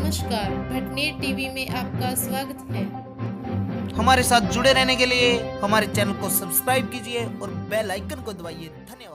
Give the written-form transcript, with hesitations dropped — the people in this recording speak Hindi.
नमस्कार, भटनेर टीवी में आपका स्वागत है। हमारे साथ जुड़े रहने के लिए हमारे चैनल को सब्सक्राइब कीजिए और बेल आइकन को दबाइए। धन्यवाद।